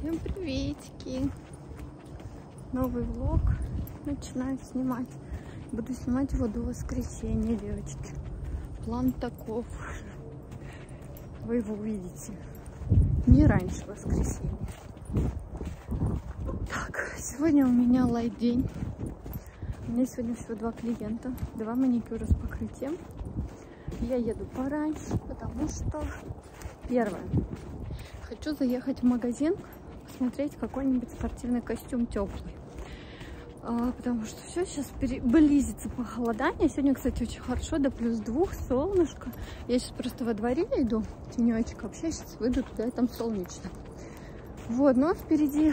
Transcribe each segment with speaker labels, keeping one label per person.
Speaker 1: Всем приветики! Новый влог начинаю снимать. Буду снимать его до воскресенья, девочки. План таков. Вы его увидите не раньше воскресенья. Так, сегодня у меня лайт день. У меня сегодня всего 2 клиента, 2 маникюра с покрытием. Я еду пораньше, потому что первое. Хочу заехать в магазин, посмотреть какой-нибудь спортивный костюм теплый. Потому что все сейчас близится похолодание. Сегодня, кстати, очень хорошо, до +2, солнышко. Я сейчас просто во дворе иду, тенечек. Вообще сейчас выйду туда, и там солнечно. Вот, но впереди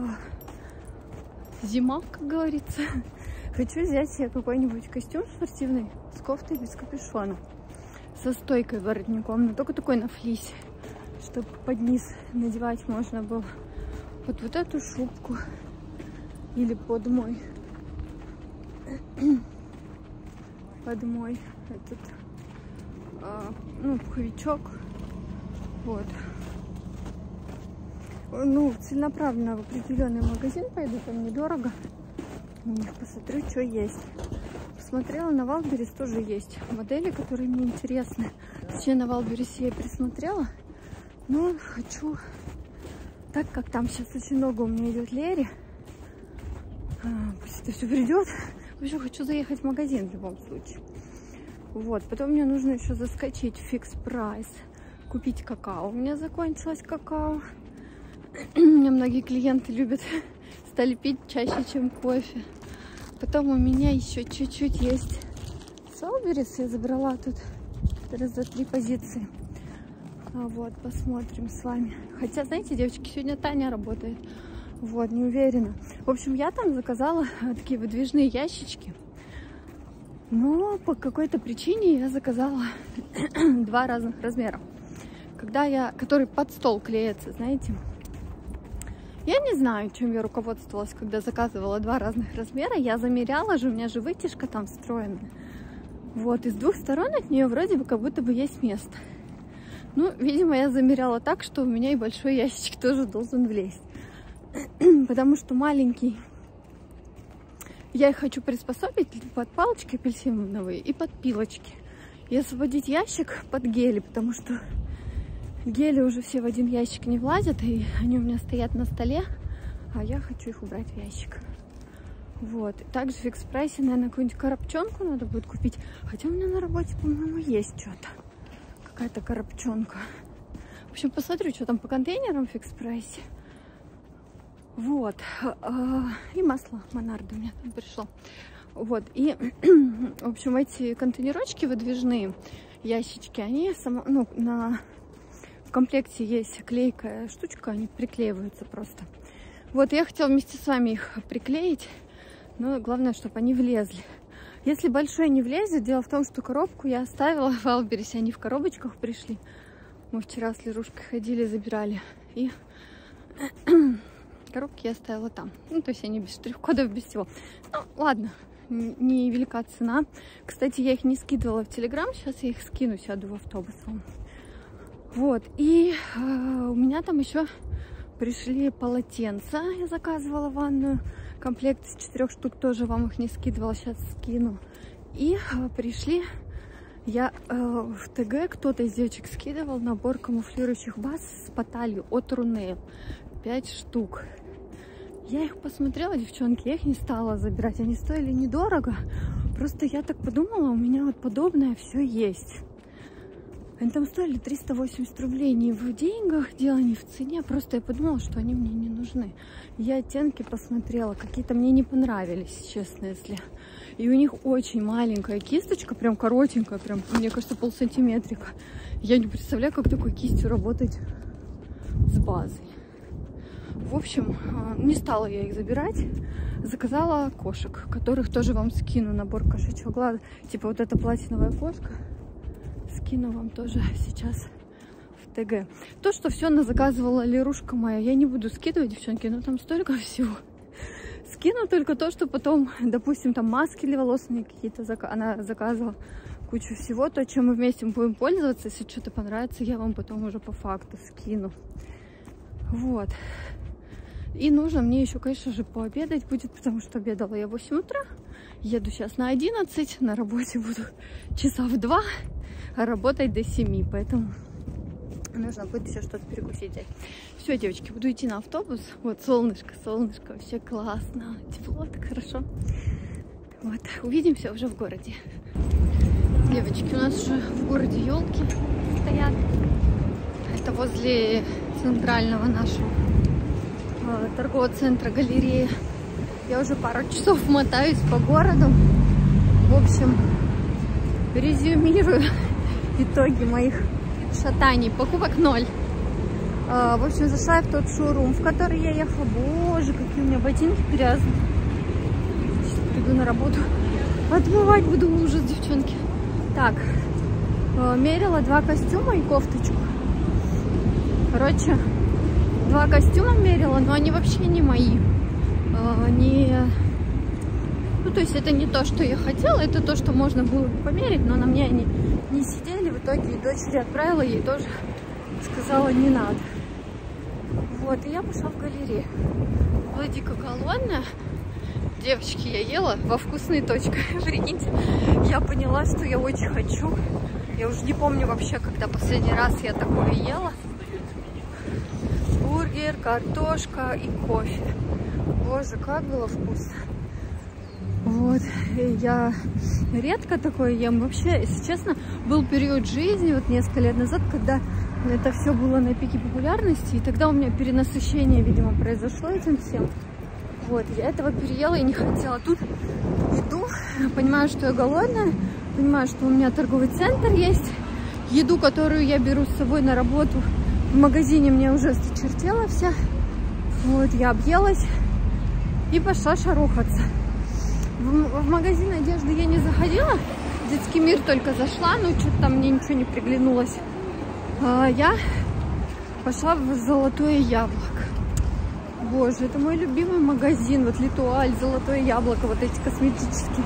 Speaker 1: зима, как говорится. Хочу взять себе какой-нибудь костюм спортивный с кофтой без капюшона, со стойкой воротником, но только такой на флисе, чтобы под низ надевать можно было под вот эту шубку или под мой этот пуховичок. Вот. Ну, целенаправленно в определенный магазин пойду, там недорого. У них посмотрю, что есть. Посмотрела, на Валберес тоже есть модели, которые мне интересны. Точнее, на Валбересе я присмотрела. Но хочу, так как там сейчас очень много у меня идет Лери, пусть это все придет. Вообще хочу заехать в магазин в любом случае. Вот, потом мне нужно еще заскочить в Fix Price, купить какао. У меня закончилось какао. У меня многие клиенты стали пить чаще, чем кофе. Потом у меня еще чуть-чуть есть Солберис. Я забрала тут раз за 3 позиции. Вот, посмотрим с вами. Хотя, знаете, девочки, сегодня Таня работает. Вот, не уверена. В общем, я там заказала такие выдвижные ящички. Но по какой-то причине я заказала 2 разных размера. Который под стол клеится, знаете. Я не знаю, чем я руководствовалась, когда заказывала 2 разных размера. Я замеряла же, у меня же вытяжка там встроенная. Вот, и с 2 сторон от нее вроде бы как будто бы есть место. Ну, видимо, я замеряла так, что у меня и большой ящик тоже должен влезть. Потому что маленький. Я их хочу приспособить под палочки апельсиновые и под пилочки. И освободить ящик под гели, потому что гели уже все в один ящик не влазят, и они у меня стоят на столе, а я хочу их убрать в ящик. Вот. Также в Fix Price, наверное, какую-нибудь коробчонку надо будет купить. Хотя у меня на работе, по-моему, есть что-то. Какая-то коробчонка. В общем, посмотрю, что там по контейнерам в Fix Price. Вот. И масло Монарда у меня там пришло. Вот. И, в общем, эти контейнерочки выдвижные, ящички, они в комплекте есть клейкая штучка, они приклеиваются просто. Вот, я хотела вместе с вами их приклеить, но главное, чтобы они влезли. Если большой не влезет, дело в том, что коробку я оставила в Валбересе, они в коробочках пришли. Мы вчера с Лерушкой ходили, забирали, и коробки я оставила там. Ну, то есть они без штрих-кодов, без всего. Ну, ладно, не велика цена. Кстати, я их не скидывала в Телеграм, сейчас я их скину, сяду в автобус вам. Вот, и у меня там еще пришли полотенца, я заказывала ванную, комплект из 4 штук, тоже вам их не скидывала, сейчас скину. И пришли, я в ТГ, кто-то из девочек скидывал набор камуфлирующих баз с поталью от Рунейл, 5 штук. Я их посмотрела, девчонки, я их не стала забирать, они стоили недорого, просто я так подумала, у меня вот подобное все есть. Они там стоили 380 рублей, не в деньгах, дело не в цене, просто я подумала, что они мне не нужны. Я оттенки посмотрела, какие-то мне не понравились, честно, если. И у них очень маленькая кисточка, прям коротенькая, прям, мне кажется, полсантиметрика. Я не представляю, как такой кистью работать с базой. В общем, не стала я их забирать, заказала кошек, которых тоже вам скину, набор кошачьего глаза, типа вот эта платиновая кошка. Скину вам тоже сейчас в ТГ. То, что все заказывала Лерушка моя, я не буду скидывать, девчонки, но там столько всего. Скину только то, что потом, допустим, там маски для волос мне какие-то она заказывала, кучу всего, то, чем мы вместе будем пользоваться. Если что-то понравится, я вам потом уже по факту скину. Вот. И нужно мне еще, конечно же, пообедать будет, потому что обедала я в 8 утра. Еду сейчас на 11, на работе буду часа в 2, а работать до 7, поэтому нужно будет еще что-то перекусить. Все, девочки, буду идти на автобус. Вот солнышко, солнышко, вообще классно, тепло, так хорошо. Вот, увидимся уже в городе. Девочки, у нас уже в городе елки стоят. Это возле центрального нашего торгового центра, галереи. Я уже пару часов мотаюсь по городу. В общем, резюмирую итоги моих шатаний. Покупок 0. В общем, зашла я в тот шоурум, в который я ехала. Боже, какие у меня ботинки грязные. Сейчас приду на работу. Отмывать буду, ужас, девчонки. Так, мерила 2 костюма и кофточку. Короче, 2 костюма мерила, но они вообще не мои. Ну, то есть это не то, что я хотела, это то, что можно было бы померить, но на мне они не сидели. В итоге и дочери отправила, ей тоже сказала, не надо. Вот, и я пошла в галерею. Была дико голодная. Девочки, я ела во вкусной точке. Прикиньте, я поняла, что я очень хочу. Я уже не помню вообще, когда последний раз я такое ела. Бургер, картошка и кофе. Боже, как было вкусно. Вот, я редко такое ем. Вообще, если честно, был период жизни, вот несколько лет назад, когда это все было на пике популярности, и тогда у меня перенасыщение, видимо, произошло этим всем. Вот, я этого переела и не хотела. Тут иду, понимаю, что я голодная, понимаю, что у меня торговый центр есть. Еду, которую я беру с собой на работу, в магазине мне уже осточертела вся. Вот, я объелась и пошла шарохаться. В магазин одежды я не заходила, в детский мир только зашла, но что-то там мне ничего не приглянулось. Я пошла в Золотое Яблоко. Боже, это мой любимый магазин, вот Литуаль, Золотое Яблоко, вот эти косметические.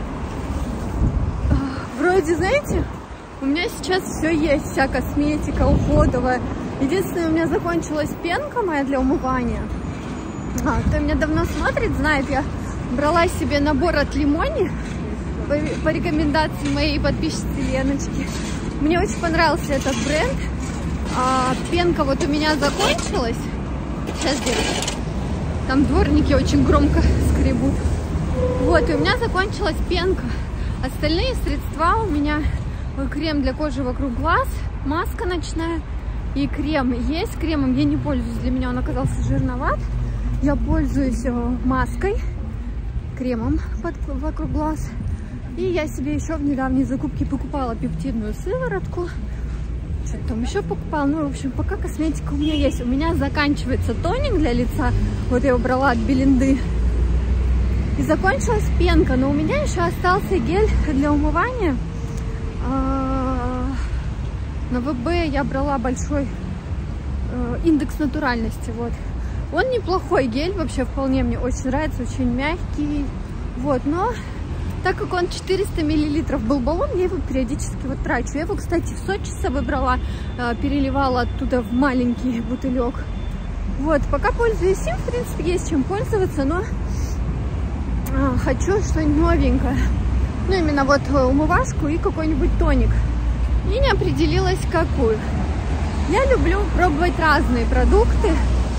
Speaker 1: Вроде, знаете, у меня сейчас все есть, вся косметика уходовая. Единственное, у меня закончилась пенка моя для умывания. Кто меня давно смотрит, знает, я брала себе набор от Лимони по рекомендации моей подписчицы Леночки. Мне очень понравился этот бренд. Пенка вот у меня закончилась. Сейчас, девочки. Там дворники очень громко скребут. Вот, и у меня закончилась пенка. Остальные средства у меня крем для кожи вокруг глаз, маска ночная и крем. Есть кремом, я не пользуюсь, для меня он оказался жирноват. Я пользуюсь маской, кремом вокруг глаз. И я себе еще в недавней закупке покупала пептидную сыворотку. Что-то там еще покупала. Ну, в общем, пока косметика у меня есть. У меня заканчивается тоник для лица. Вот я его брала от Белинды. И закончилась пенка. Но у меня еще остался гель для умывания. На ВБ я брала большой индекс натуральности. Вот. Он неплохой гель. Вообще вполне мне очень нравится. Очень мягкий. Вот, но... Так как он 400 мл был баллон, я его периодически вот трачу. Я его, кстати, в Сочи с собой брала, переливала оттуда в маленький бутылек. Вот, пока пользуюсь им, в принципе, есть чем пользоваться, но хочу что-нибудь новенькое. Ну, именно вот умывашку и какой-нибудь тоник. И не определилась, какую. Я люблю пробовать разные продукты.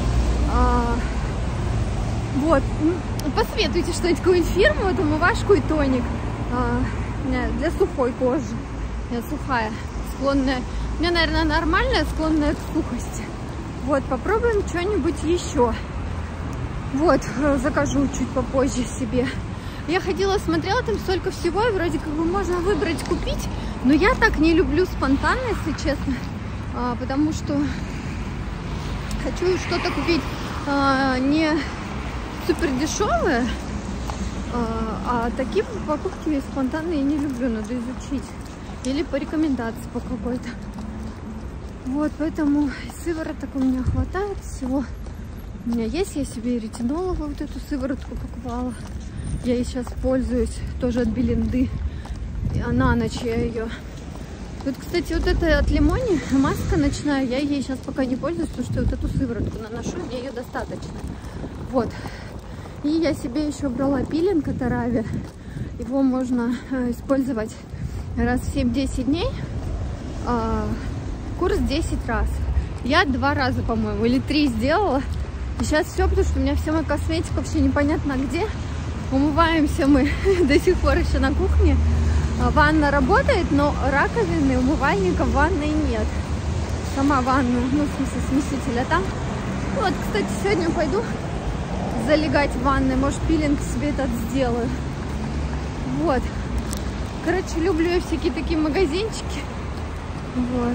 Speaker 1: Вот, посоветуйте что-нибудь, какую-нибудь фирму, вот умывашку и тоник для сухой кожи. Я сухая, склонная. У меня, наверное, нормальная, склонная к сухости. Вот, попробуем что-нибудь еще. Вот, закажу чуть попозже себе. Я ходила, смотрела, там столько всего, и вроде как бы можно выбрать, купить. Но я так не люблю спонтанно, если честно. Потому что хочу что-то купить не супер дешевые, а такие покупки спонтанные я не люблю, надо изучить. Или по рекомендации по какой-то. Вот, поэтому сывороток у меня хватает всего. У меня есть, я себе ретиноловую вот эту сыворотку покупала. Я ей сейчас пользуюсь, тоже от Белинды. На ночь я ее Вот, кстати, вот это от Лимони маска ночная, я ей сейчас пока не пользуюсь, потому что вот эту сыворотку наношу, мне ее достаточно. Вот. И я себе еще брала пилинг от Арави. Его можно использовать раз в 7-10 дней. Курс 10 раз. Я 2 раза, по-моему, или 3 сделала. И сейчас все, потому что у меня вся моя косметика вообще непонятно где. Умываемся мы до сих пор еще на кухне. Ванна работает, но раковины, умывальника в ванной нет. Сама ванна, ну, в смысле, смесителя там. Вот, кстати, сегодня пойду залегать в ванной. Может, пилинг себе этот сделаю. Вот. Короче, люблю я всякие такие магазинчики. Вот.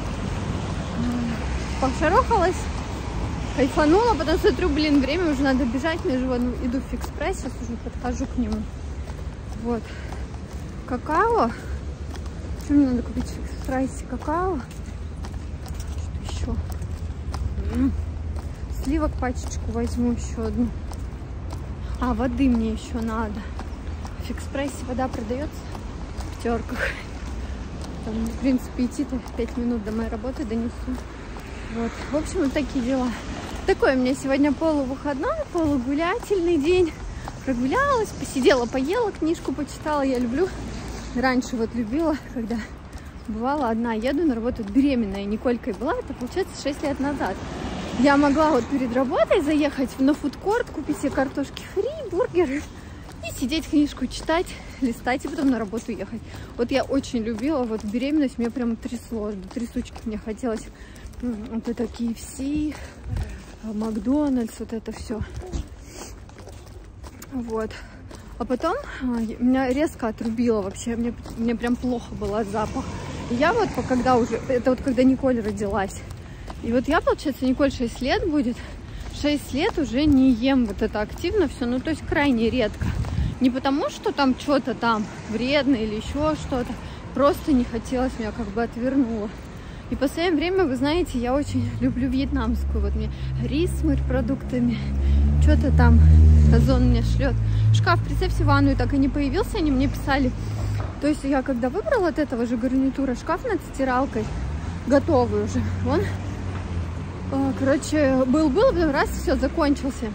Speaker 1: Пошарохалась, кайфанула, потом смотрю, блин, время уже надо бежать. Мне же иду в фикс прайс, сейчас уже подхожу к нему. Вот. Какао. Что мне надо купить в фикс прайсе? Какао. Что еще? Сливок пачечку возьму еще одну. А, воды мне еще надо. В фикс прайсе вода продается в терках. Там, в принципе, идти-то 5 минут до моей работы донесу. Вот. В общем, вот такие дела. Такой у меня сегодня полувыходной, полугулятельный день. Прогулялась, посидела, поела, книжку почитала. Я люблю. Раньше вот любила, когда бывала одна. Еду на работу беременная. Николькой была. Это, получается, 6 лет назад. Я могла вот перед работой заехать на фудкорт, купить себе картошки фри, бургеры и сидеть, книжку читать, листать и потом на работу ехать. Вот я очень любила, вот беременность меня прям трясло, до трясучки мне хотелось. Вот это KFC, Макдональдс, вот это все. Вот. А потом меня резко отрубило вообще, мне прям плохо было от запаха. И я вот, когда уже, это вот когда Николь родилась. И вот я, получается, Николь 6 лет будет. 6 лет уже не ем вот это активно все, ну то есть крайне редко. Не потому, что там что-то там вредно или еще что-то. Просто не хотелось, меня как бы отвернуло. И в последнее время, вы знаете, я очень люблю вьетнамскую. Вот мне рис с морепродуктами. Что-то там Озон мне шлет. Шкаф, представьте, ванную так и не появился. Они мне писали. То есть я когда выбрала от этого же гарнитура шкаф над стиралкой, готовый уже, он, короче, был, потом раз, все, закончился.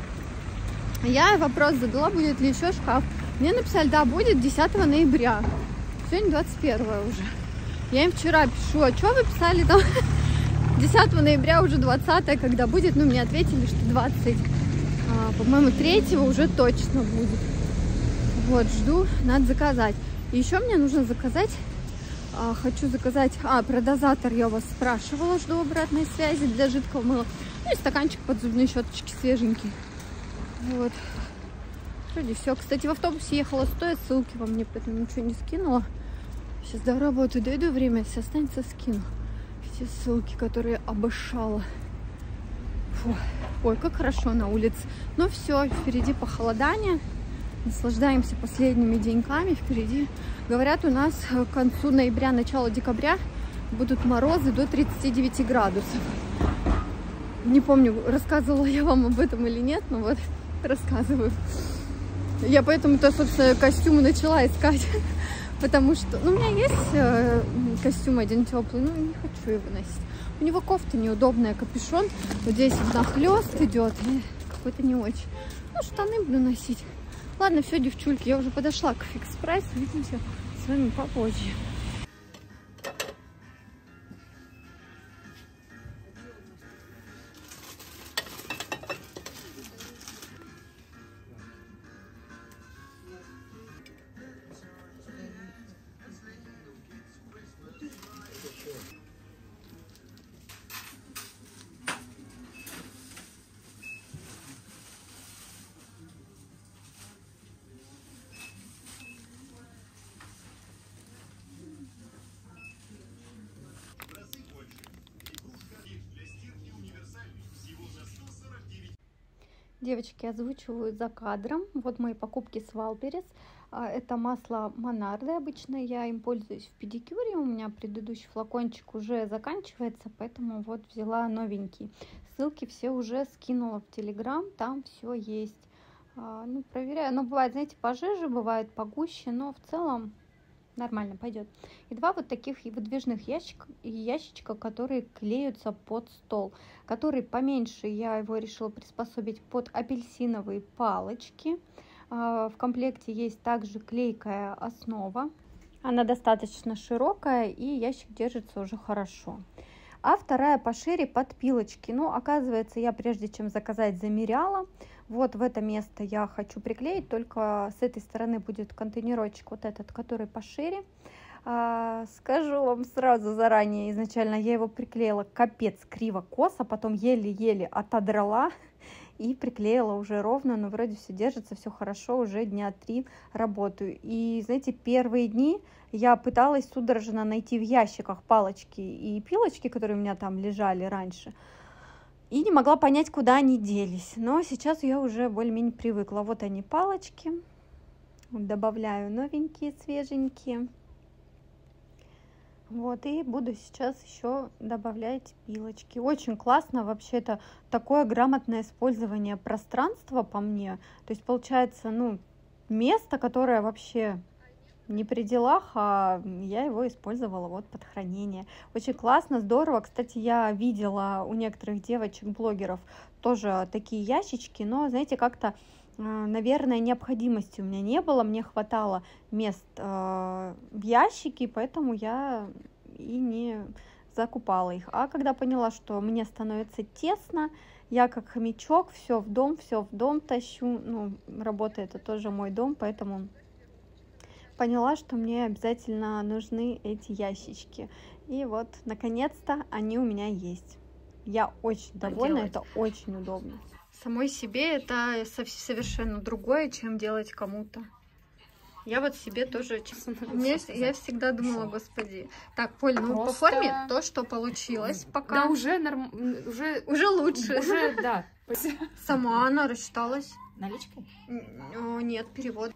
Speaker 1: Я вопрос задала, будет ли еще шкаф. Мне написали, да, будет 10 ноября. Сегодня 21 уже. Я им вчера пишу, а что вы писали там 10 ноября, уже 20, когда будет? Ну, мне ответили, что 20, по-моему, 3 уже точно будет. Вот, жду, надо заказать. И еще мне нужно заказать, хочу заказать, про дозатор я у вас спрашивала, жду обратной связи для жидкого мыла. Ну и стаканчик под зубные щеточки свеженький. Вот. Вроде все. Кстати, в автобусе ехала стоя, ссылки вам мне поэтому ничего не скинула. Сейчас до работы дойду, время, если останется, скину все ссылки, которые обошала. Фу. Ой, как хорошо на улице. Ну все, впереди похолодание. Наслаждаемся последними деньками. Впереди, говорят, у нас к концу ноября, начало декабря будут морозы до 39 градусов. Не помню, рассказывала я вам об этом или нет, но вот рассказываю. Я поэтому-то, собственно, костюмы начала искать. Потому что, ну, у меня есть костюм один теплый, но не хочу его носить. У него кофта неудобная, капюшон. Вот здесь нахлёст идет, и какой-то не очень. Ну, штаны буду носить. Ладно, все, девчульки, я уже подошла к фикс прайсу. Увидимся с вами попозже. Девочки, озвучиваю за кадром. Вот мои покупки с Валберес. Это масло Монарды. Обычно я им пользуюсь в педикюре. У меня предыдущий флакончик уже заканчивается, поэтому вот взяла новенький. Ссылки все уже скинула в Телеграм. Там все есть. Ну, проверяю. Но бывает, знаете, пожиже, бывает погуще, но в целом
Speaker 2: Нормально пойдет. И 2 вот таких выдвижных ящичка, которые клеются под стол. Который поменьше, я его решила приспособить под апельсиновые палочки. В комплекте есть также клейкая основа. Она достаточно широкая, и ящик держится уже хорошо. А вторая пошире под пилочки. Ну, оказывается, я прежде чем заказать, замеряла. Вот в это место я хочу приклеить, только с этой стороны будет контейнерочек вот этот, который пошире. Скажу вам сразу заранее, изначально я его приклеила капец криво-косо, потом еле-еле отодрала и приклеила уже ровно, но вроде все держится, все хорошо, уже дня 3 работаю. И знаете, первые дни я пыталась судорожно найти в ящиках палочки и пилочки, которые у меня там лежали раньше, и не могла понять, куда они делись. Но сейчас я уже более-менее привыкла. Вот они, палочки. Добавляю новенькие, свеженькие. Вот, и буду сейчас еще добавлять пилочки. Очень классно, вообще, это такое грамотное использование пространства по мне. То есть получается, ну, место, которое вообще не при делах, а я его использовала вот под хранение. Очень классно, здорово. Кстати, я видела у некоторых девочек-блогеров тоже такие ящички, но, знаете, как-то, наверное, необходимости у меня не было. Мне хватало мест в ящике, поэтому я и не закупала их. А когда поняла, что мне становится тесно, я как хомячок все в дом тащу. Ну, работа — это тоже мой дом, поэтому поняла, что мне обязательно нужны эти ящички. И вот, наконец-то, они у меня есть. Я очень довольна, это очень удобно. Самой себе это совершенно другое, чем делать кому-то. Я вот себе тоже, честно, я всегда думала, господи. Так, Поль, ну просто по форме то, что получилось пока.
Speaker 3: Да, уже
Speaker 2: лучше.
Speaker 3: Уже, да.
Speaker 2: Сама она рассчиталась.
Speaker 3: Наличкой?
Speaker 2: Нет, перевод.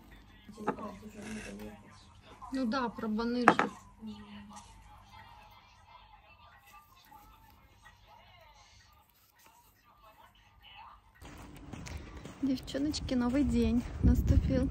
Speaker 2: Ну да, про баныжи. Девчоночки, новый день наступил.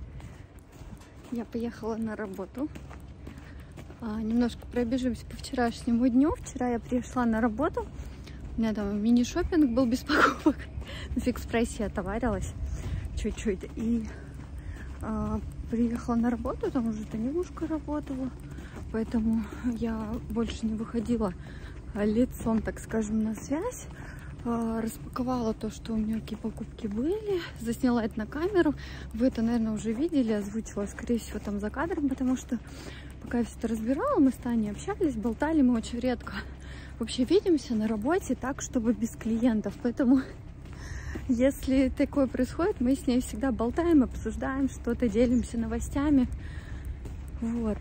Speaker 2: Я поехала на работу. Немножко пробежимся по вчерашнему дню. Вчера я пришла на работу. У меня там мини-шоппинг был без покупок. В Фикс-прайсе я товарилась чуть-чуть. И приехала на работу, там уже Танюшка работала. Поэтому я больше не выходила лицом, так скажем, на связь. Распаковала то, что у меня какие покупки были, засняла это на камеру. Вы это, наверное, уже видели, озвучила, скорее всего, там за кадром, потому что пока я все это разбирала, мы с Таней общались, болтали, мы очень редко вообще видимся на работе так, чтобы без клиентов. Поэтому, если такое происходит, мы с ней всегда болтаем, обсуждаем что-то, делимся новостями. Вот.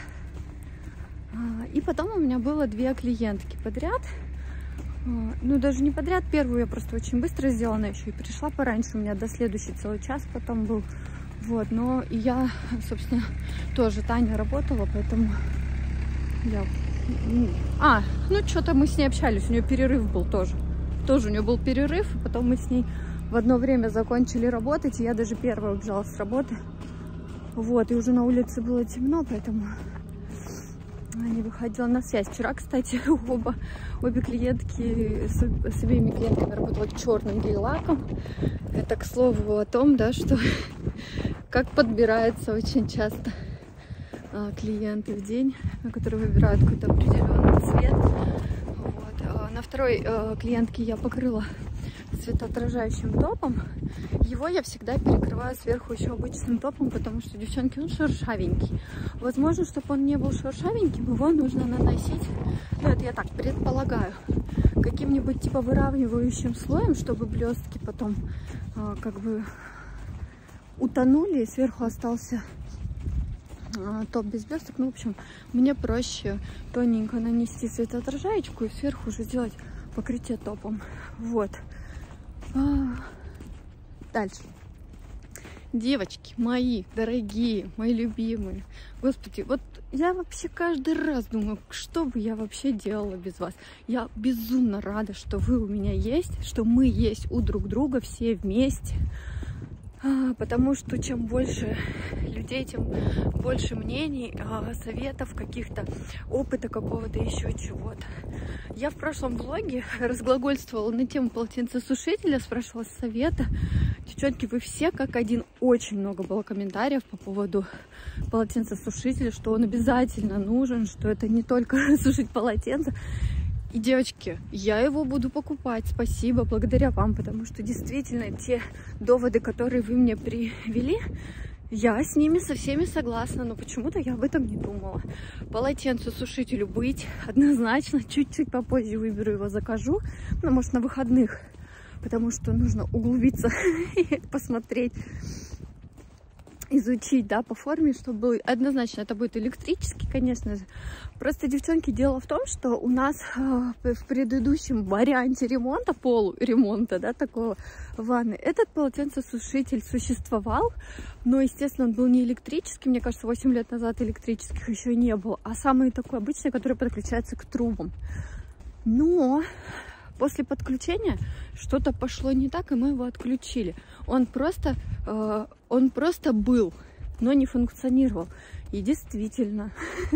Speaker 2: И потом у меня было 2 клиентки подряд. Ну, даже не подряд. Первую я просто очень быстро сделала, она еще и пришла пораньше. У меня до следующий целый час потом был. Вот, но и я, собственно, тоже, Таня работала, поэтому я... ну, что-то мы с ней общались, у нее перерыв был тоже. Тоже у нее был перерыв, и потом мы с ней в одно время закончили работать, и я даже первая убежала с работы. Вот, и уже на улице было темно, поэтому... не выходила на связь. Вчера, кстати, обе клиентки, с обеими клиентками работала черным гель-лаком. Это, к слову, о том, да, что как подбирается очень часто клиенты в день, которые выбирают какой-то определенный цвет. Вот. На второй клиентке я покрыла светоотражающим топом. Его я всегда перекрываю сверху еще обычным топом, потому что, девчонки, он шершавенький. Возможно, чтобы он не был шершавеньким, его нужно наносить, ну, это я так предполагаю, каким-нибудь типа выравнивающим слоем, чтобы блестки потом как бы утонули, и сверху остался топ без блесток. Ну, в общем, мне проще тоненько нанести светоотражаечку и сверху уже сделать покрытие топом. Вот. Дальше. Девочки мои дорогие, мои любимые. Господи, вот я вообще каждый раз думаю, что бы я вообще делала без вас. Я безумно рада, что вы у меня есть, что мы есть у друг друга все вместе.
Speaker 1: потому что чем больше людей, тем больше мнений, советов, каких-то опыта какого-то, еще чего-то. Я в прошлом влоге разглагольствовала на тему полотенцесушителя, спрашивала совета. Девчонки, вы все как один, очень много было комментариев по поводу полотенцесушителя, что он обязательно нужен, что это не только сушить полотенце. И, девочки, я его буду покупать, спасибо, благодаря вам, потому что действительно те доводы, которые вы мне привели, я с ними со всеми согласна, но почему-то я об этом не думала. Полотенцесушителю быть однозначно, чуть-чуть попозже выберу его, закажу, ну, может, на выходных, потому что нужно углубиться и посмотреть, изучить, да, по форме, чтобы однозначно это будет электрический, конечно же. Просто, девчонки, дело в том, что у нас в предыдущем варианте ремонта, полуремонта, да, такого ванны, этот полотенцесушитель существовал, но, естественно, он был не электрический, мне кажется, 8 лет назад электрических еще не было, а самый такой обычный, который подключается к трубам. Но после подключения что-то пошло не так, и мы его отключили. Он просто был, но не функционировал. И действительно,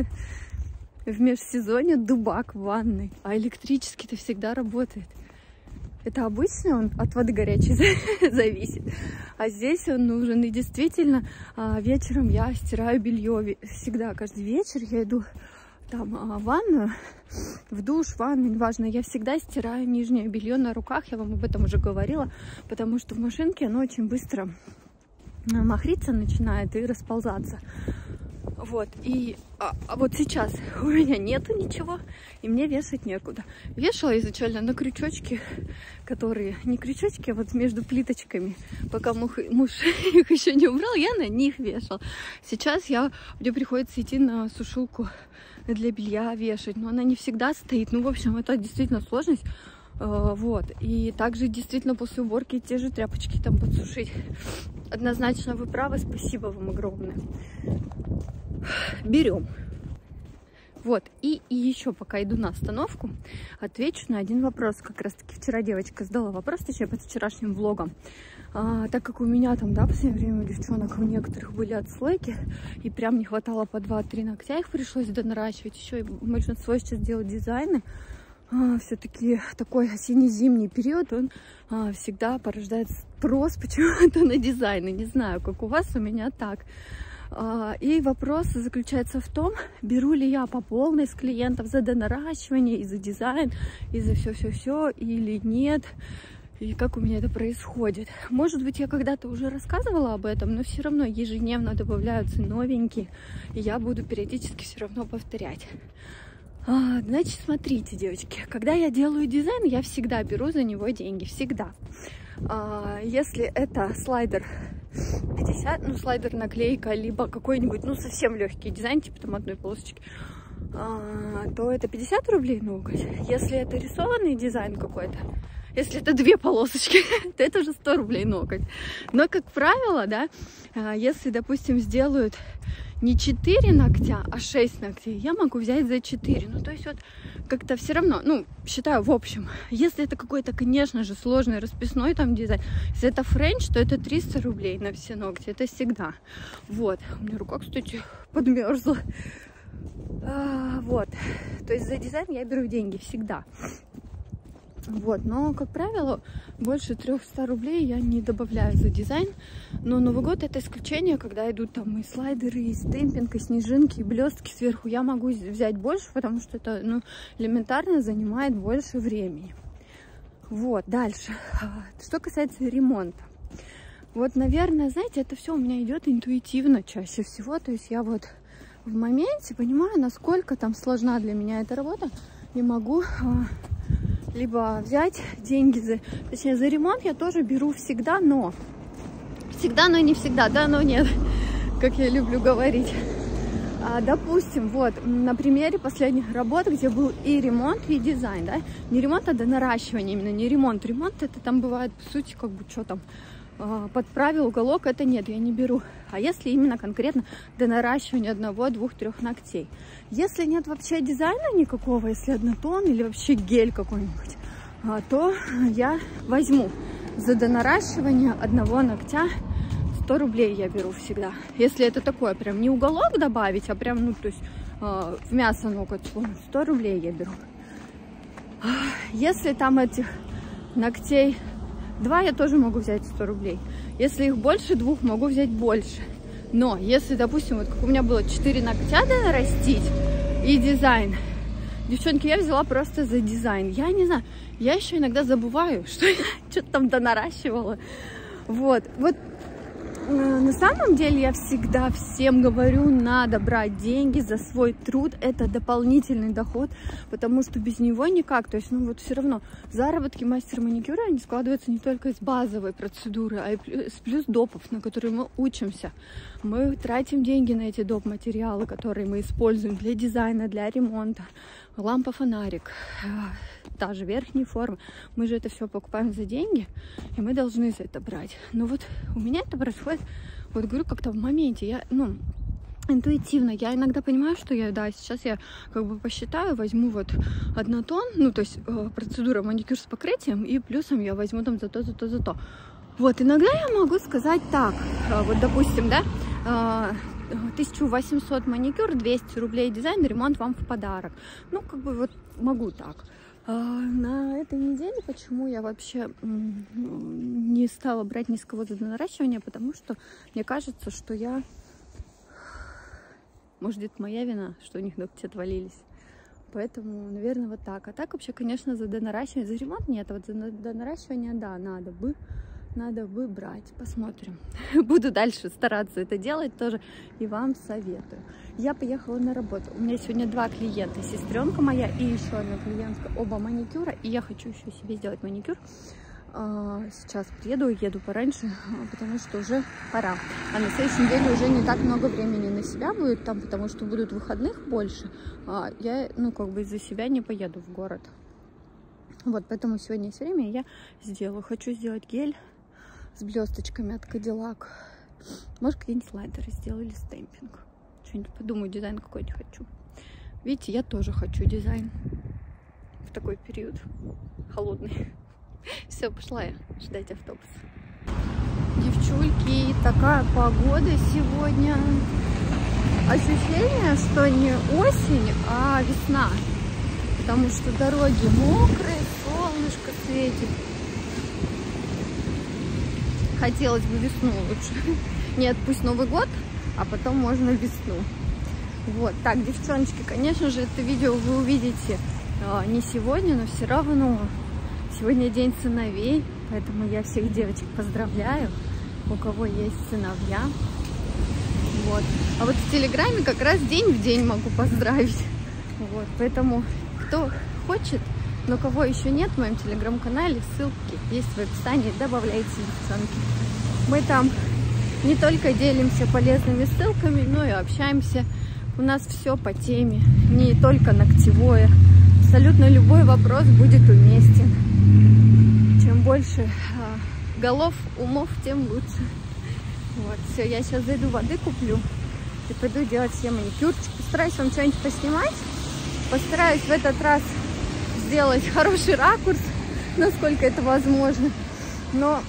Speaker 1: в межсезонье дубак в ванной, а электрический-то всегда работает. Это обычно он от воды горячей зависит, а здесь он нужен. И действительно, вечером я стираю белье. Всегда, каждый вечер я иду там в ванную, в душ, в ванну, неважно, я всегда стираю нижнее белье на руках, я вам об этом уже говорила, потому что в машинке оно очень быстро махриться начинает и расползаться. Вот, и вот сейчас у меня нету ничего, и мне вешать некуда. Вешала изначально на крючочки, которые, не крючочки, а вот между плиточками, пока муж их еще не убрал, я на них вешала. Сейчас мне приходится идти на сушилку для белья вешать, но она не всегда стоит. Ну, в общем, это действительно сложность. Вот. И также действительно после уборки те же тряпочки там подсушить. Однозначно вы правы, спасибо вам огромное. Берем. Вот, и еще пока иду на остановку, отвечу на один вопрос. Как раз таки вчера девочка задала вопрос, точнее, под вчерашним влогом. Так как у меня там, да, в последнее время у девчонок у некоторых были отслойки, и прям не хватало по 2-3 ногтя, их пришлось донаращивать. Еще и большинство сейчас делают дизайны. Все-таки такой осенне-зимний период, он всегда порождает спрос почему-то на дизайны. Не знаю, как у вас, у меня так. И вопрос заключается в том, беру ли я по полной с клиентов за донаращивание, и за дизайн, и за все-все-все, или нет, и как у меня это происходит. Может быть, я когда-то уже рассказывала об этом, но все равно ежедневно добавляются новенькие, и я буду периодически все равно повторять. Значит, смотрите, девочки, когда я делаю дизайн, я всегда беру за него деньги, всегда. Если это слайдер 50, ну, слайдер наклейка, либо какой-нибудь, ну, совсем легкий дизайн, типа там одной полосочки, то это 50 рублей ноготь. Если это рисованный дизайн какой-то, если это 2 полосочки, то это уже 100 рублей ноготь. Но, как правило, да, если, допустим, сделают не 4 ногтя, а 6 ногтей, я могу взять за 4. Ну, то есть вот как-то все равно, ну, считаю, в общем, если это какой-то, конечно же, сложный расписной там дизайн, если это френч, то это 300 рублей на все ногти, это всегда. Вот, у меня рука, кстати, подмерзла. Вот, то есть за дизайн я беру деньги всегда. Вот, но, как правило, больше 300 рублей я не добавляю за дизайн. Но Новый год — это исключение, когда идут там и слайдеры, и стемпинг, и снежинки, и блестки сверху. Я могу взять больше, потому что это, ну, элементарно занимает больше времени. Вот, дальше. Что касается ремонта. Вот, наверное, знаете, это все у меня идет интуитивно чаще всего. То есть я вот в моменте понимаю, насколько там сложна для меня эта работа, и могу либо взять деньги точнее, за ремонт я тоже беру всегда, но не всегда, да, но нет, как я люблю говорить. Допустим, вот на примере последних работ, где был и ремонт, и дизайн, да, не ремонт, а донаращивание, именно не ремонт. Ремонт — это там бывает, по сути, как бы, что там, подправил уголок, это нет, я не беру. А если именно конкретно донаращивание 1, 2, 3 ногтей. Если нет вообще дизайна никакого, если однотон или вообще гель какой-нибудь, то я возьму за донаращивание 1 ногтя 100 рублей я беру всегда. Если это такое, прям не уголок добавить, а прям, ну, то есть в мясо ноготь, 100 рублей я беру. Если там этих ногтей 2, я тоже могу взять 100 рублей. Если их больше 2, могу взять больше. Но если, допустим, вот как у меня было 4 ногтя нарастить и дизайн, девчонки, я взяла просто за дизайн. Я не знаю, я еще иногда забываю, что я что-то там донаращивала. Вот. На самом деле я всегда всем говорю, надо брать деньги за свой труд, это дополнительный доход, потому что без него никак. То есть, ну вот все равно заработки мастера маникюра, они складываются не только из базовой процедуры, а и плюс допов, на которые мы учимся. Мы тратим деньги на эти доп. Материалы, которые мы используем для дизайна, для ремонта. Лампа-фонарик, та же верхняя форма. Мы же это все покупаем за деньги, и мы должны за это брать. Но вот у меня это происходит, вот говорю, как-то в моменте. Я, ну, интуитивно. Я иногда понимаю, что сейчас я как бы посчитаю, возьму вот однотон, ну, то есть процедура маникюр с покрытием, и плюсом я возьму там за то. Вот, иногда я могу сказать так, вот, допустим, да, 1800 маникюр, 200 рублей дизайн, ремонт вам в подарок. Ну, как бы вот могу так. На этой неделе почему я вообще не стала брать ни с кого за наращивание, потому что мне кажется, что я... Может, это моя вина, что у них ногти отвалились. Поэтому, наверное, вот так. А так вообще, конечно, за донаращивание, за ремонт нет, а вот за донаращивание, да, надо бы брать. Посмотрим. Буду дальше стараться это делать тоже и вам советую. Я поехала на работу. У меня сегодня 2 клиента. Сестренка моя и еще одна клиентка. Оба маникюра. И я хочу еще себе сделать маникюр. Сейчас еду пораньше, потому что уже пора. А на следующей неделе уже не так много времени на себя будет там, потому что будут выходных больше. Я, ну, как бы из-за себя не поеду в город. Вот, поэтому сегодня есть время, я сделаю. Хочу сделать гель с блесточками от Cadillac. Может, какие-нибудь слайдеры сделаю или стемпинг. Что-нибудь подумаю, дизайн какой-нибудь хочу. Видите, я тоже хочу дизайн в такой период холодный. Все, пошла я ждать автобус. Девчульки, такая погода сегодня. Ощущение, что не осень, а весна. Потому что дороги мокрые, солнышко светит. Хотелось бы весну лучше. Нет, пусть Новый год, а потом можно весну. Вот, так, девчоночки, конечно же, это видео вы увидите не сегодня, но все равно. Сегодня день сыновей, поэтому я всех девочек поздравляю, у кого есть сыновья. Вот. А вот в Телеграме как раз день в день могу поздравить. Вот, поэтому кто хочет, но кого еще нет в моем Телеграм-канале, ссылки есть в описании, добавляйте, девчонки. Мы там не только делимся полезными ссылками, но и общаемся. У нас все по теме, не только ногтевое. Абсолютно любой вопрос будет уместен. Чем больше голов, умов, тем лучше. Вот, все, я сейчас зайду воды куплю и пойду делать себе маникюрчик. Постараюсь вам что-нибудь поснимать. Постараюсь в этот раз сделать хороший ракурс, насколько это возможно. Но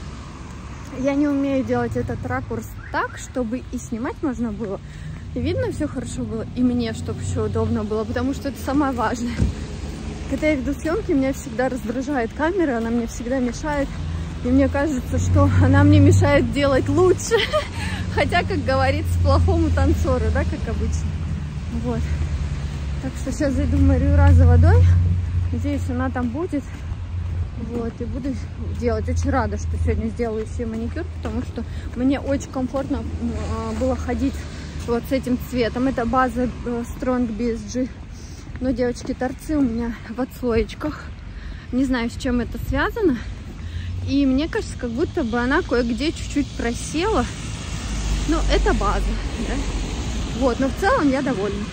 Speaker 1: я не умею делать этот ракурс так, чтобы и снимать можно было, и видно все хорошо было, и мне, чтобы еще удобно было, потому что это самое важное. Когда я веду съемки, меня всегда раздражает камера, она мне всегда мешает. И мне кажется, что она мне мешает делать лучше. Хотя, как говорится, плохому танцору, да, как обычно. Вот. Так что сейчас зайду в Марию-Ра за водой. Надеюсь, она там будет. Вот, и буду делать. Очень рада, что сегодня сделаю себе маникюр, потому что мне очень комфортно было ходить вот с этим цветом. Это база Strong BSG. Но, девочки, торцы у меня в отслоечках. Не знаю, с чем это связано. И мне кажется, как будто бы она кое-где чуть-чуть просела. Но это база, да? Вот, но в целом я довольна.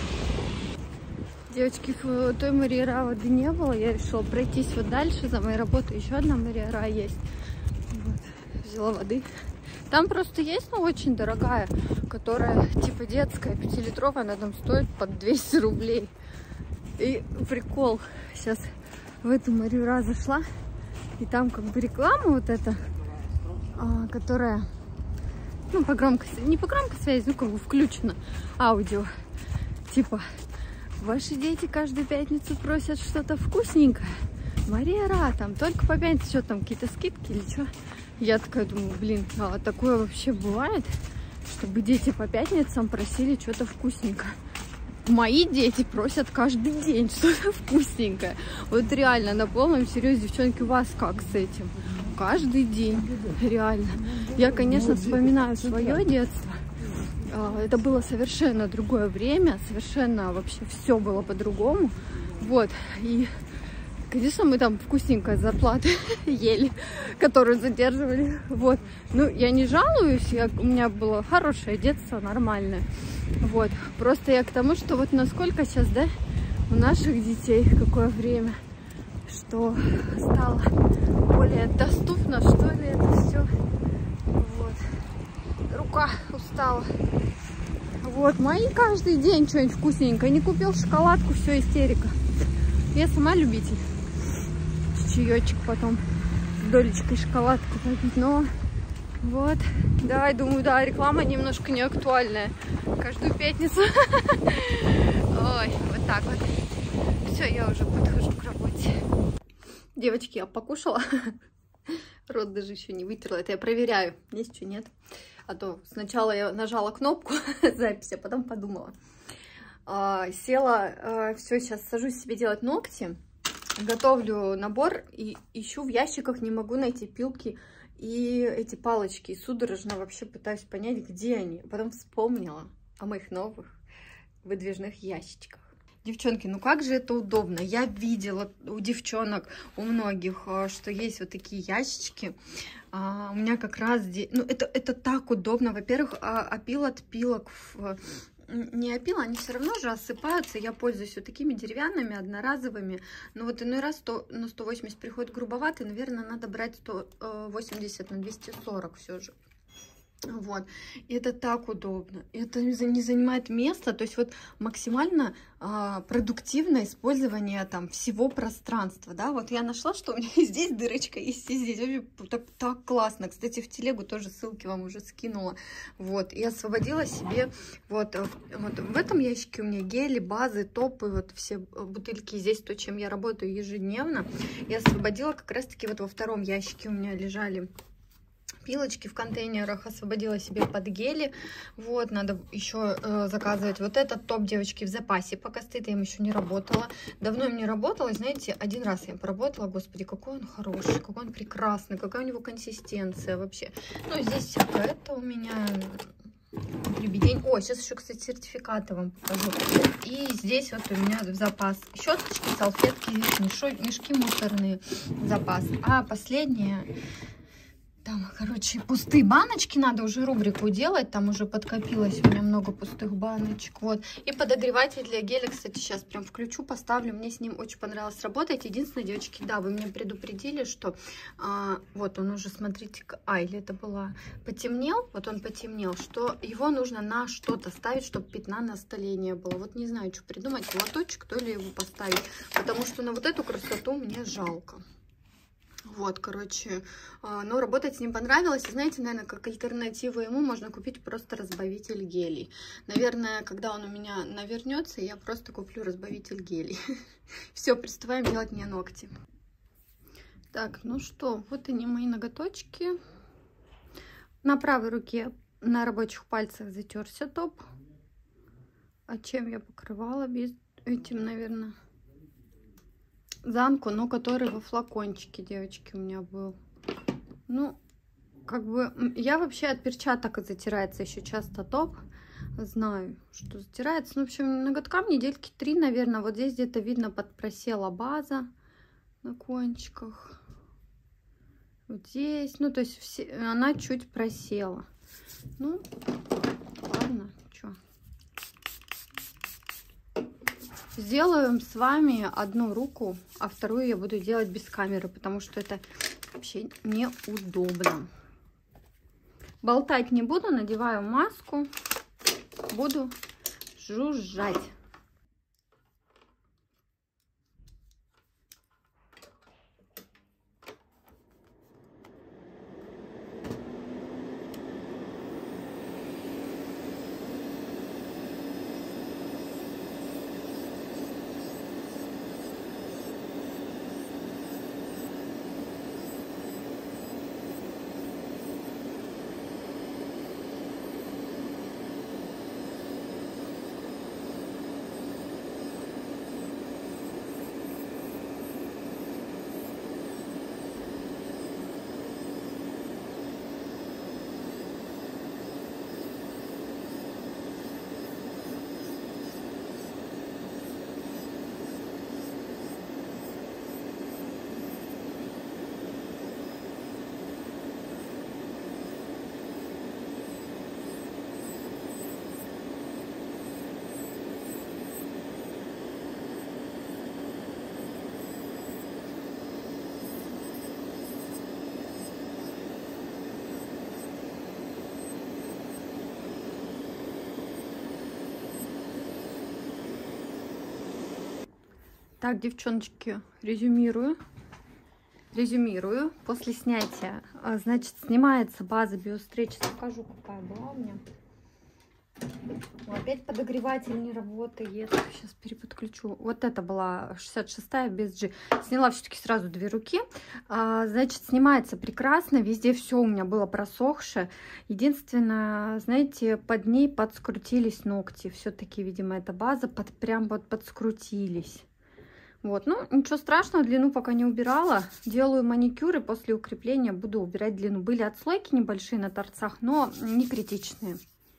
Speaker 1: Девочки, в той Мария-Ра воды не было. Я решила пройтись вот дальше. За моей работой еще одна Мария-Ра есть. Вот, взяла воды. Там просто есть, ну, очень дорогая, которая типа детская, 5-литровая. Она там стоит под 200 рублей. И прикол, сейчас в эту Марию-Ра зашла, и там как бы реклама вот эта, которая ну, по громкости, не по громкой связи, ну, как бы включено аудио. Типа, ваши дети каждую пятницу просят что-то вкусненькое. Мария Ра, там только по пятнице, что там, какие-то скидки или что? Я такая думаю, блин, а такое вообще бывает, чтобы дети по пятницам просили что-то вкусненькое? Мои дети просят каждый день что-то вкусненькое. Вот реально, на полном серьезе, девчонки, у вас как с этим? Каждый день, реально. Я, конечно, вспоминаю свое детство. Это было совершенно другое время, совершенно вообще все было по-другому. Вот, и, конечно, мы там вкусненькое зарплаты ели, которую задерживали. Вот, ну, я не жалуюсь, у меня было хорошее детство, нормальное. Вот, просто я к тому, что вот насколько сейчас, да, у наших детей какое время, что стало более доступно, что ли, это все. Вот, рука устала. Вот, мои каждый день что-нибудь вкусненькое. Не купил шоколадку, все, истерика. Я сама любитель. Чаечек потом с долечкой шоколадки попить, но вот, да, я думаю, да, реклама немножко не актуальная. Каждую пятницу. Ой, вот так вот. Все, я уже подхожу к работе. Девочки, я покушала. Рот даже еще не вытерла. Это я проверяю, есть что, нет. А то сначала я нажала кнопку записи, а потом подумала. Села, все, сейчас сажусь себе делать ногти. Готовлю набор и ищу в ящиках, не могу найти пилки и эти палочки. И судорожно вообще пытаюсь понять, где они. Потом вспомнила о моих новых выдвижных ящичках. Девчонки, ну как же это удобно. Я видела у девчонок, у многих, что есть вот такие ящички. У меня как раз здесь... Ну, это так удобно. Во-первых, опил от пилок... Не опил, они все равно же осыпаются. Я пользуюсь вот такими деревянными, одноразовыми. Но вот иной раз на 180 приходит грубовато. Наверное, надо брать 180 на 240 все же. Вот, и это так удобно, это не занимает места, то есть вот максимально продуктивное использование там всего пространства, да, вот я нашла, что у меня и здесь дырочка, и здесь, так классно, кстати, в телегу тоже ссылки вам уже скинула, вот, и освободила себе, вот в этом ящике у меня гели, базы, топы, вот все бутыльки, здесь то, чем я работаю ежедневно, я освободила как раз-таки вот во втором ящике у меня лежали пилочки в контейнерах, освободила себе под гели. Вот, надо еще заказывать вот этот топ, девочки, в запасе. Пока стоит, я им еще не работала. Давно им не работала, и, знаете, один раз я им поработала. Господи, какой он хороший, какой он прекрасный, какая у него консистенция вообще. Ну, здесь всякое это у меня... Дребедень. О, сейчас еще, кстати, сертификаты вам покажу. И здесь вот у меня в запас щеточки, салфетки, мешки мусорные в запас. А последнее... Там, короче, пустые баночки, надо уже рубрику делать, там уже подкопилось у меня много пустых баночек, вот. И подогреватель для геля, кстати, сейчас прям включу, поставлю, мне с ним очень понравилось работать. Единственное, девочки, да, вы меня предупредили, что, вот он уже, смотрите, или это была, потемнел, вот он потемнел, что его нужно на что-то ставить, чтобы пятна на столе не было. Вот не знаю, что придумать, лоточек, то ли его поставить, потому что на вот эту красоту мне жалко. Вот, короче, но работать с ним понравилось. И знаете, наверное, как альтернативу ему можно купить просто разбавитель гелей. Наверное, когда он у меня навернется, я просто куплю разбавитель гелей. Все, приступаем делать мне ногти. Так, ну что, вот они мои ноготочки. На правой руке на рабочих пальцах затерся топ. А чем я покрывала? Без этим, наверное... Замку, но который во флакончике, девочки, у меня был. Ну, как бы, я вообще от перчаток затирается еще часто топ. Знаю, что затирается. Ну, в общем, ноготкам недельки 3, наверное. Вот здесь где-то видно, подпросела база на кончиках. Вот здесь, ну, то есть она чуть просела. Ну, ладно, что. Сделаем с вами одну руку, а вторую я буду делать без камеры, потому что это вообще неудобно. Болтать не буду, надеваю маску, буду жужжать. Так, девчоночки, резюмирую. После снятия, значит, снимается база Биостретч. Покажу, какая была у меня. Опять подогреватель не работает. Сейчас переподключу. Вот это была 66-я без G. Сняла все-таки сразу 2 руки. Значит, снимается прекрасно. Везде все у меня было просохшее. Единственное, знаете, под ней подскрутились ногти. Все-таки, видимо, эта база прям вот подскрутились. Вот, ну, ничего страшного, длину пока не убирала. Делаю маникюр и после укрепления буду убирать длину. Были отслойки небольшие на торцах, но не критичные.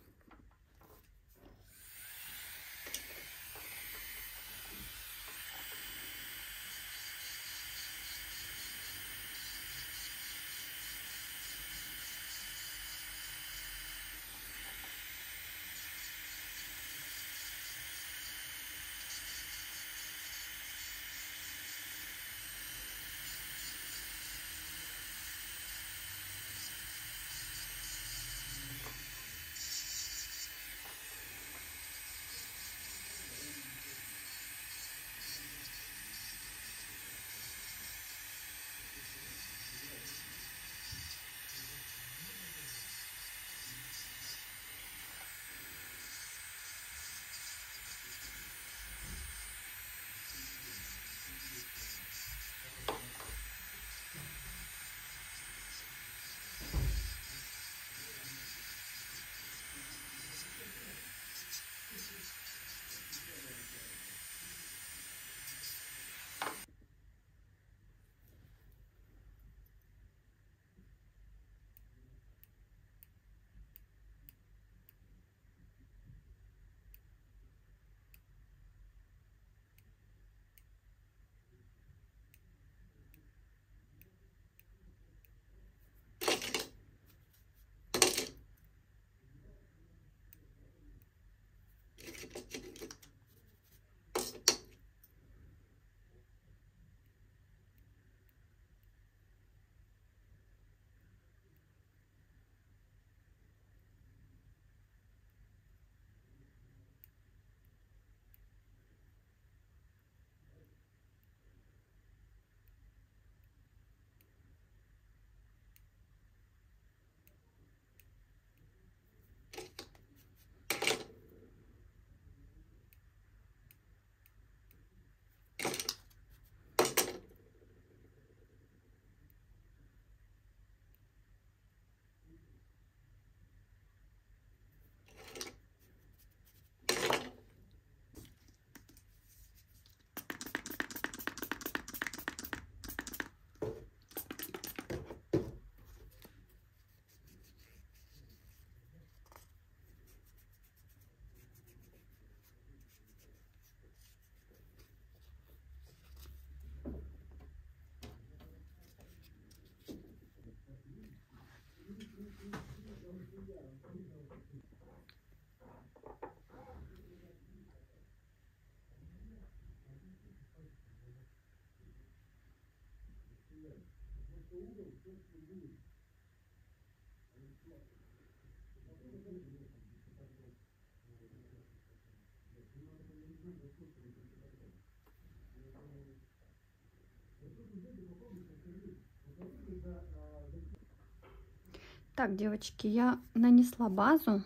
Speaker 1: Так, девочки, я нанесла базу,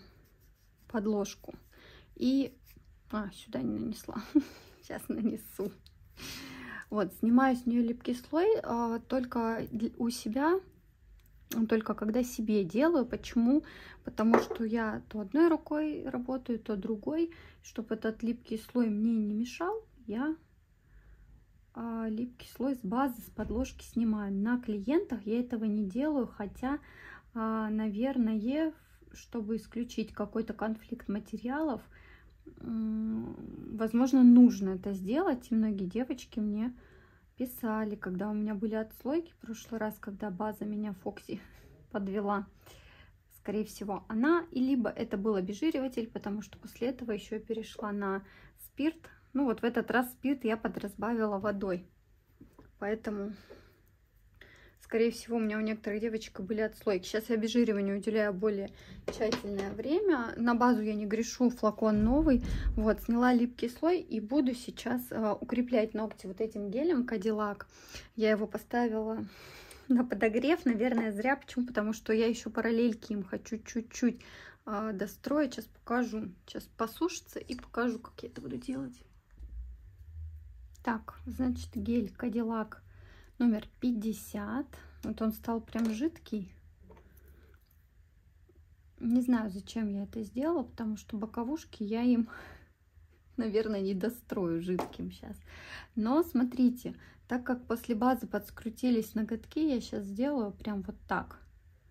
Speaker 1: подложку и... сюда не нанесла. Сейчас нанесу. Вот, снимаю с нее липкий слой только у себя, только когда себе делаю. Почему? Потому что я то одной рукой работаю, то другой. Чтобы этот липкий слой мне не мешал, я липкий слой с базы, с подложки снимаю. На клиентах я этого не делаю, хотя, наверное, чтобы исключить какой-то конфликт материалов, возможно, нужно это сделать. И многие девочки мне писали, когда у меня были отслойки в прошлый раз, когда база меня Фокси подвела. Скорее всего, она, и либо это был обезжириватель, потому что после этого еще я перешла на спирт. Ну вот в этот раз спирт я подразбавила водой. Поэтому, Скорее всего, у меня у некоторых девочек были отслойки. Сейчас я обезжириванию уделяю более тщательное время. На базу я не грешу, флакон новый. Вот, сняла липкий слой и буду сейчас укреплять ногти вот этим гелем Cadillac. Я его поставила на подогрев, наверное, зря. Почему? Потому что я еще параллельки им хочу чуть-чуть достроить. Сейчас покажу. Сейчас посушится и покажу, как я это буду делать. Так, значит, гель Cadillac номер 50. Вот он стал прям жидкий. Не знаю, зачем я это сделала, потому что боковушки я им, наверное, не дострою жидким сейчас. Но смотрите, так как после базы подскрутились ноготки, я сейчас сделаю прям вот так.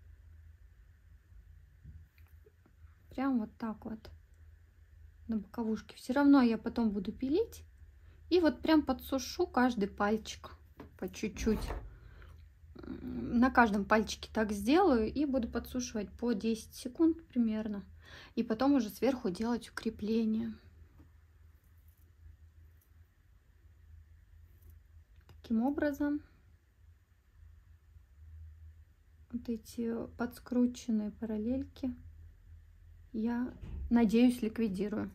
Speaker 1: Прям вот так вот на боковушке. Все равно я потом буду пилить. И вот прям подсушу каждый пальчик по чуть-чуть. На каждом пальчике так сделаю и буду подсушивать по 10 секунд примерно. И потом уже сверху делать укрепление. Таким образом вот эти подскрученные параллельки я, надеюсь, ликвидирую.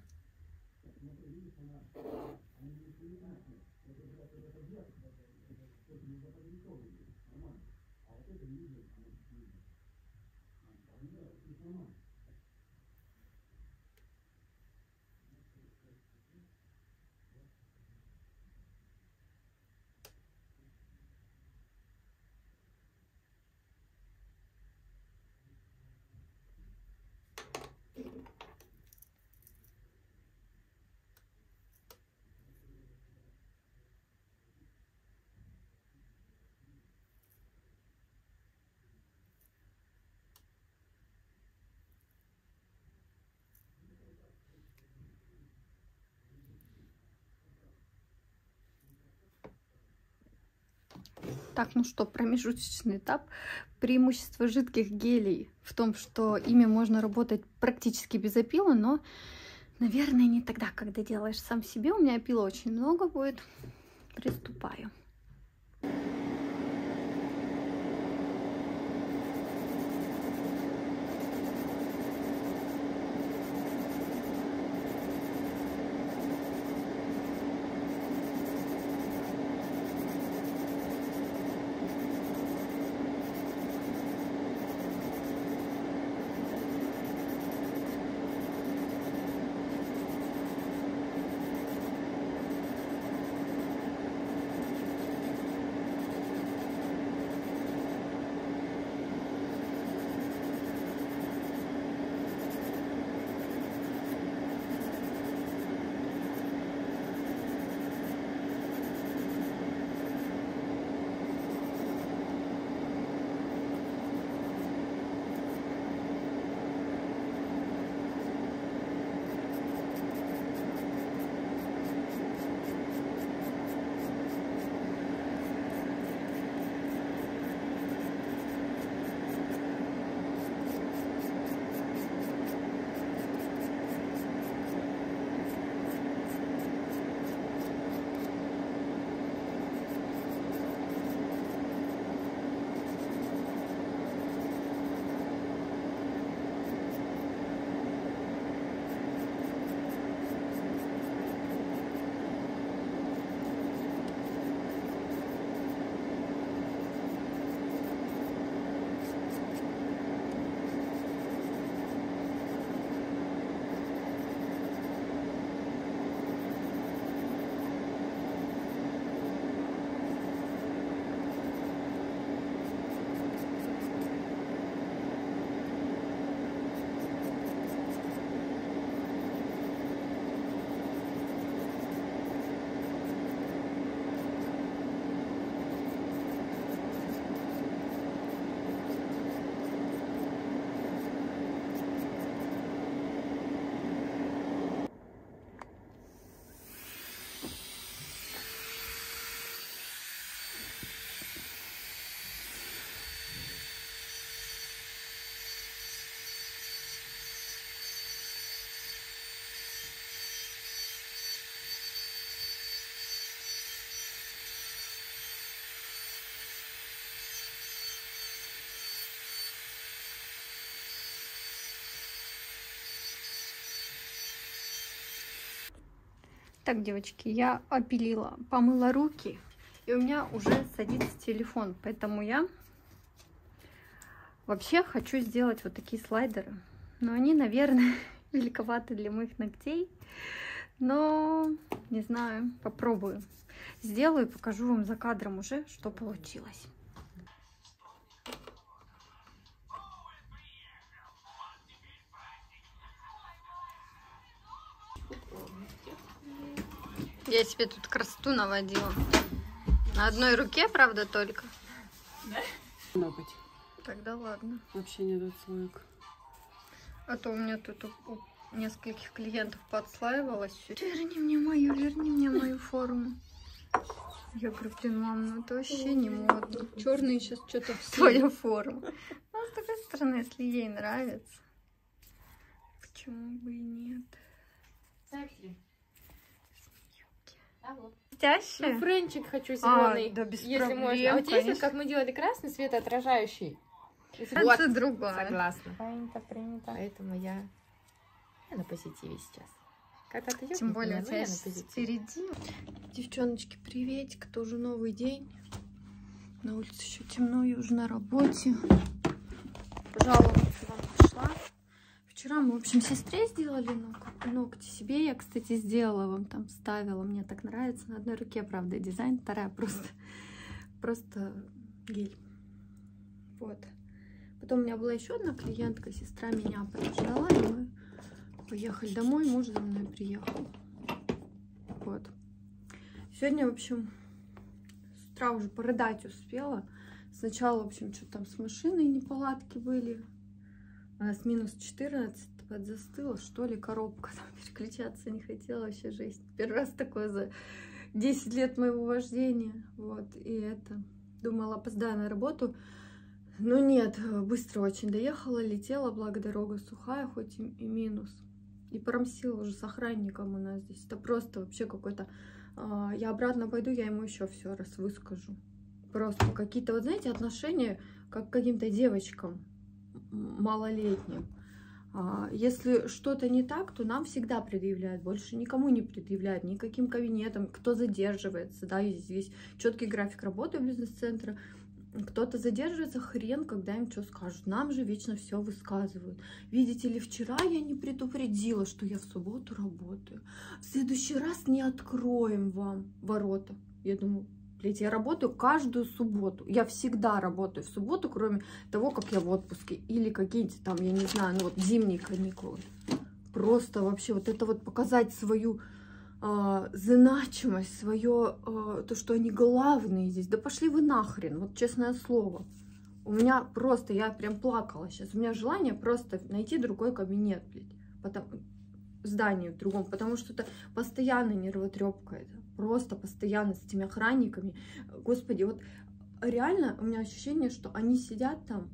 Speaker 1: Так, ну что, промежуточный этап. Преимущество жидких гелей в том, что ими можно работать практически без опила, но, наверное, не тогда, когда делаешь сам себе. У меня опила очень много будет. Приступаю. Так, девочки, я опилила, помыла руки, и у меня уже садится телефон, поэтому я вообще хочу сделать вот такие слайдеры. Но они, наверное, великоваты для моих ногтей, но не знаю, попробую. Сделаю и покажу вам за кадром уже, что получилось. Я себе тут красоту наводила. На одной руке, правда, только.
Speaker 3: Да? Ноготь.
Speaker 1: Тогда ладно.
Speaker 3: Вообще нет отслоек.
Speaker 1: А то у меня тут у нескольких клиентов подслаивалось. Верни мне мою форму. Я говорю, блин, мам, ну это вообще не модно. Черные сейчас что-то твоя форма. Ну, с такой стороны, если ей нравится, почему бы и нет?
Speaker 3: Ну, френчик хочу зеленый,
Speaker 1: да, без
Speaker 3: если
Speaker 1: проблем,
Speaker 3: можно. А вот
Speaker 1: конечно.
Speaker 3: есть, как мы делали красный, светоотражающий.
Speaker 1: Вот. Это другое.
Speaker 3: Согласна.
Speaker 1: Принято.
Speaker 3: Поэтому я на позитиве сейчас. Когда-то
Speaker 1: Тем более у тебя впереди. Девчоночки, приветик. Тоже новый день. На улице еще темно, я уже на работе. Пожаловаться вам пришла. Вчера мы, в общем, сестре сделали ногти. Себе я, кстати, сделала, вам там ставила. Мне так нравится. На одной руке, правда, дизайн, вторая просто гель. Вот. Потом у меня была еще одна клиентка, сестра меня подождала, и мы поехали домой, муж за мной приехал. Вот. Сегодня, в общем, с утра уже порыдать успела. Сначала, в общем, что там с машиной неполадки были. У нас минус 14, подзастыла, что ли, коробка. Там переключаться не хотела, вообще жесть. Первый раз такое за 10 лет моего вождения. Вот, и это. Думала, опоздаю на работу. Но нет, быстро очень доехала, летела, благо дорога сухая, хоть и минус. И промсила уже с охранником у нас здесь. Это просто вообще какой-то... Я обратно пойду, я ему еще все раз выскажу. Просто какие-то, вот знаете, отношения как к каким-то девочкам малолетним. Если что-то не так, то нам всегда предъявляют, больше никому не предъявляют, никаким кабинетам, кто задерживается, да, есть четкий график работы у бизнес-центра. Кто-то задерживается, хрен, когда им что скажут. Нам же вечно все высказывают. Видите ли, вчера я не предупредила, что я в субботу работаю. В следующий раз не откроем вам ворота. Я думаю, блядь, я работаю каждую субботу. Я всегда работаю в субботу, кроме того, как я в отпуске. Или какие-нибудь там, я не знаю, ну вот зимние каникулы. Просто вообще вот это вот показать свою... значимость, свое, то, что они главные здесь. Да пошли вы нахрен, вот честное слово. У меня просто, я прям плакала сейчас. У меня желание просто найти другой кабинет, блядь. Здание в другом, потому что это постоянно нервотрепка. Это просто постоянно с этими охранниками. Господи, вот реально у меня ощущение, что они сидят там,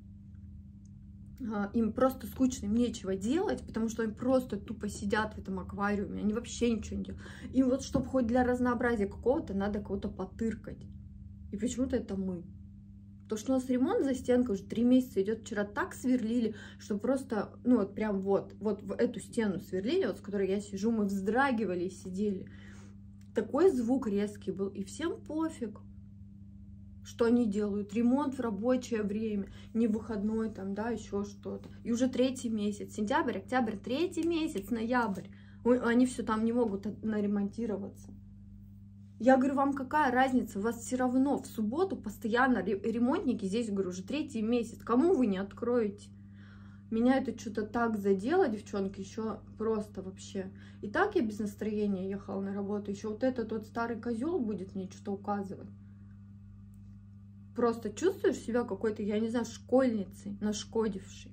Speaker 1: им просто скучно, им нечего делать, потому что они просто тупо сидят в этом аквариуме, они вообще ничего не делают. Им вот, чтобы хоть для разнообразия какого-то, надо кого-то потыркать. И почему-то это мы. То, что у нас ремонт за стенкой уже 3 месяца идет, вчера так сверлили, что просто, ну вот прям вот в эту стену сверлили, вот с которой я сижу, мы вздрагивали и сидели. Такой звук резкий был, и всем пофиг, что они делают. Ремонт в рабочее время, не в выходной там, да, еще что-то. И уже 3-й месяц, сентябрь, октябрь, 3-й месяц, ноябрь. Они все там не могут наремонтироваться. Я говорю, вам какая разница? У вас все равно в субботу постоянно ремонтники здесь, говорю, уже 3-й месяц. Кому вы не откроете? Меня это что-то так задело, девчонки, еще просто вообще. И так я без настроения ехала на работу. Еще вот этот тот старый козел будет мне что-то указывать. Просто чувствуешь себя какой-то, я не знаю, школьницей, нашкодившей.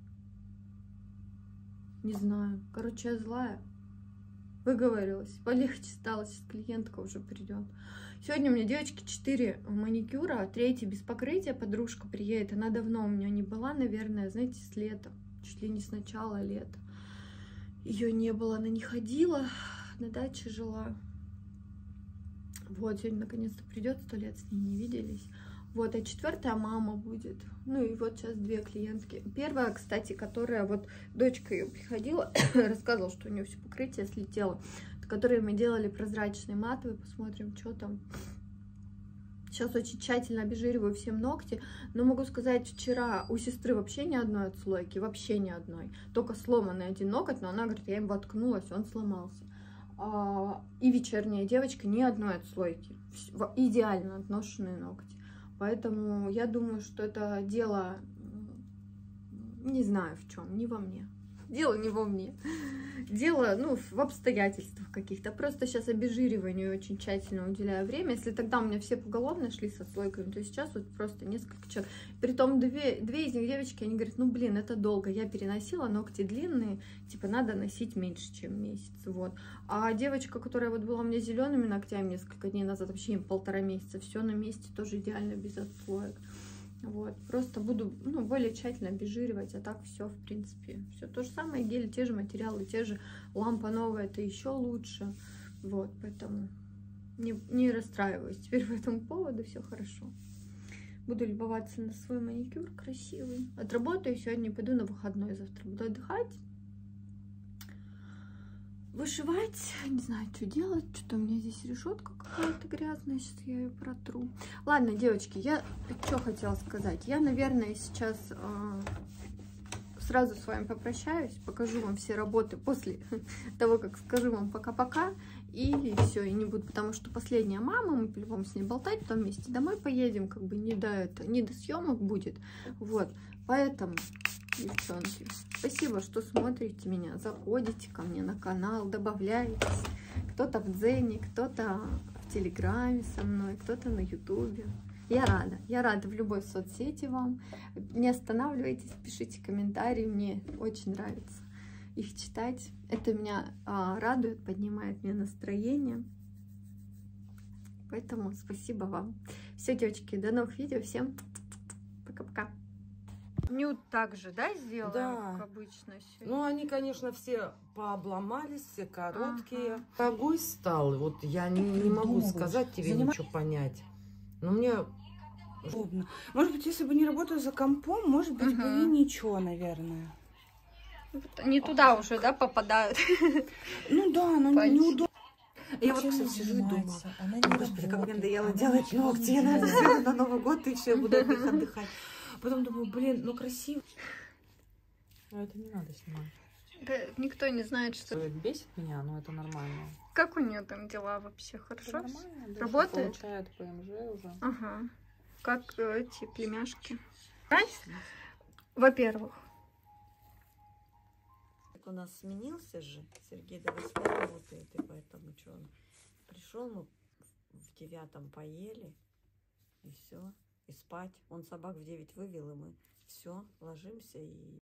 Speaker 1: Не знаю. Короче, я злая. Выговорилась. Полегче стало. Сейчас клиентка уже придет. Сегодня у меня, девочки, 4 маникюра, 3-й без покрытия. Подружка приедет. Она давно у меня не была, наверное, знаете, с лета. Чуть ли не с начала лета. Ее не было, она не ходила. На даче жила. Вот, сегодня наконец-то придет, 100 лет с ней не виделись. Вот, а 4-я мама будет. Ну и вот сейчас 2 клиентки. Первая, кстати, которая вот дочка ее приходила, рассказывала, что у нее все покрытие слетело. которые мы делали прозрачный матовый. Посмотрим, что там. Сейчас очень тщательно обезжириваю всем ногти, но могу сказать, вчера у сестры вообще ни одной отслойки, вообще ни одной. Только сломанный один ноготь, но она говорит, я им воткнулась, он сломался. И вечерняя девочка ни одной отслойки, идеально отношенные ногти. Поэтому я думаю, что это дело, не знаю в чем, не во мне. Дело не во мне. Дело, ну, в обстоятельствах каких-то. Просто сейчас обезжириванию очень тщательно уделяю время. Если тогда у меня все поголовно шли со отслойками, то сейчас вот просто несколько человек. Притом две из них девочки, они говорят, ну, блин, это долго. Я переносила, ногти длинные, типа, надо носить меньше, чем месяц. Вот. А девочка, которая вот была у меня зелеными ногтями несколько дней назад, вообще им 1,5 месяца, все на месте, тоже идеально без отслоек. Вот, просто буду, ну, более тщательно обезжиривать, а так все, в принципе, все то же самое, гели, те же материалы, те же, лампа новая, это еще лучше, вот, поэтому не расстраиваюсь теперь по этому поводу, все хорошо. Буду любоваться на свой маникюр красивый, отработаю сегодня, пойду на выходной, завтра буду отдыхать, вышивать, не знаю, что делать, что-то у меня здесь решетка какая-то грязная, сейчас я ее протру. Ладно, девочки, я что хотела сказать, я, наверное, сейчас сразу с вами попрощаюсь, покажу вам все работы после того, как скажу вам пока-пока, и все, и не буду, потому что последняя мама, мы по-любому с ней болтать, потом вместе домой поедем, как бы не до съемок будет, вот, поэтому... Девчонки, спасибо, что смотрите меня, заходите ко мне на канал, добавляетесь. Кто-то в Дзене, кто-то в Телеграме со мной, кто-то на Ютубе. Я рада в любой соцсети вам. Не останавливайтесь, пишите комментарии, мне очень нравится их читать. Это меня радует, поднимает мне настроение. Поэтому спасибо вам. Все, девочки, до новых видео, всем пока-пока. Нюд также, да, сделаем,
Speaker 4: да,
Speaker 1: как обычно? Сегодня?
Speaker 4: Ну, они, конечно, все пообломались, все короткие. Дорогой стал, вот я не могу сказать тебе ничего понять. Но мне...
Speaker 5: Удобно. Может быть, если бы не работала за компом, может быть, бы и ничего, наверное.
Speaker 1: Не туда уже, да, попадают?
Speaker 5: Ну да, но неудобно.
Speaker 4: Я вот, кстати, сижу и думаю, господи, как мне надоело делать ногти, я, наверное, сделаю на Новый год, и все, я буду от них отдыхать. Потом думаю, блин, ну красиво. Но это не надо снимать.
Speaker 1: Да, никто не знает, что...
Speaker 4: Это бесит меня, но это нормально.
Speaker 1: Как у нее там дела вообще? Хорошо?
Speaker 4: Это нормально, да,
Speaker 1: работает?
Speaker 4: Получает ПМЖ уже.
Speaker 1: Ага. Как эти племяшки? Во-первых.
Speaker 4: У нас сменился же, Сергей до 8 работает, и поэтому что он пришел, мы в 9 поели, и все. И спать. Он собак в 9 вывел, и мы все, ложимся и